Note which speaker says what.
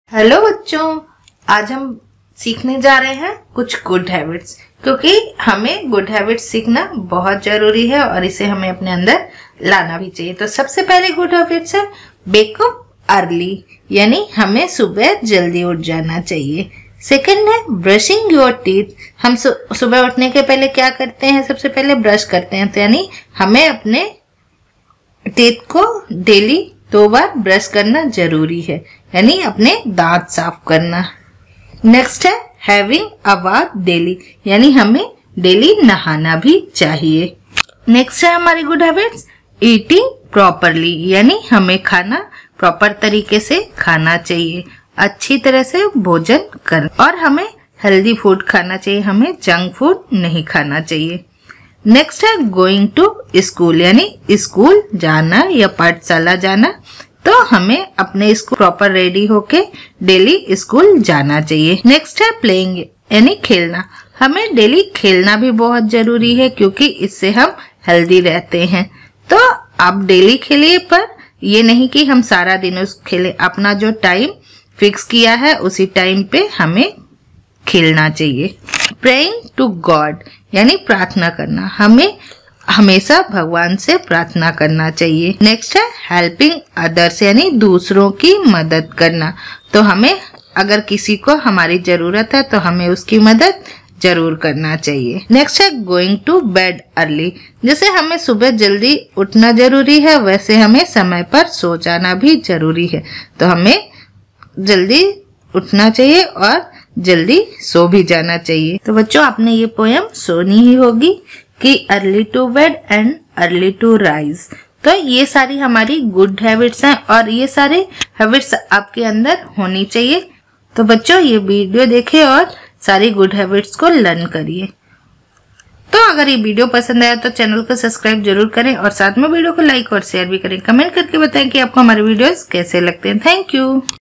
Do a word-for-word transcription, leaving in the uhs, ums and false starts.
Speaker 1: Hello बच्चों, आज हम सीखने जा रहे हैं कुछ गुड हैबिट्स, क्योंकि हमें गुड हैबिट्स सीखना बहुत जरूरी है और इसे हमें अपने अंदर लाना भी चाहिए। तो सबसे पहले गुड हैबिट्स है वेक अप अर्ली, यानी हमें सुबह जल्दी उठ जाना चाहिए। सेकंड है ब्रशिंग योर टीथ। हम सुबह उठने के पहले क्या करते हैं? सबसे पहले ब्रश करते हैं, तो यानी हमें अपने टीथ को डेली दो बार ब्रश करना जरूरी है, यानी अपने दांत साफ करना। नेक्स्ट है हैविंग अ बाथ डेली, यानी हमें डेली नहाना भी चाहिए। नेक्स्ट है हमारी गुड हैबिट्स ईटिंग प्रॉपरली, यानी हमें खाना प्रॉपर तरीके से खाना चाहिए, अच्छी तरह से भोजन कर, और हमें हेल्दी फूड खाना चाहिए, हमें जंक फूड नहीं खाना चाहिए। नेक्स्ट है गोइंग टू स्कूल, यानी स्कूल जाना या पाठशाला जाना, तो हमें अपने स्कूल प्रॉपर रेडी होके डेली स्कूल जाना चाहिए। नेक्स्ट है प्लेइंग, यानी खेलना। हमें डेली खेलना भी बहुत जरूरी है, क्योंकि इससे हम हेल्दी रहते हैं। तो आप डेली खेलिए, पर ये नहीं कि हम सारा दिन उस खेले। अपना जो टाइम फिक्स किया है उसी टाइम पे हमें खेलना चाहिए। प्रेइंग टू गॉड, यानी प्रार्थना करना। हमें हमेशा भगवान से प्रार्थना करना चाहिए। नेक्स्ट है हेल्पिंग अदर्स, यानी दूसरों की मदद करना। तो हमें अगर किसी को हमारी जरूरत है तो हमें उसकी मदद जरूर करना चाहिए। नेक्स्ट है गोइंग टू बेड अर्ली, जैसे हमें सुबह जल्दी उठना जरूरी है, वैसे हमें समय पर सो जाना भी जरूरी है। तो हमें जल्दी उठना चाहिए और जल्दी सो भी जाना चाहिए। तो बच्चों, आपने ये पोयम सुनी ही होगी कि early to bed and early to rise. तो ये सारी हमारी गुड हैबिट्स हैं और ये सारे हैबिट्स आपके अंदर होनी चाहिए। तो बच्चों, ये वीडियो देखें और सारी गुड हैबिट्स को लर्न करिए। तो अगर ये वीडियो पसंद आया तो चैनल को सब्सक्राइब जरूर करें और साथ में वीडियो को लाइक और शेयर भी करें। कमेंट करके बताएं कि आपको हमारे वीडियोस कैसे लगते हैं। Thank you.